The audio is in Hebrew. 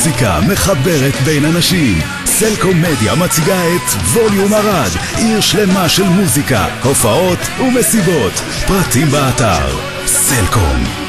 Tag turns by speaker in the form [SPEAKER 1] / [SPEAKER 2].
[SPEAKER 1] מוזיקה מחברת בין אנשים. סלקום מדיה מציגה את ווליום ערד, עיר שלמה של מוזיקה, הופעות ומסיבות. פרטים באתר סלקום.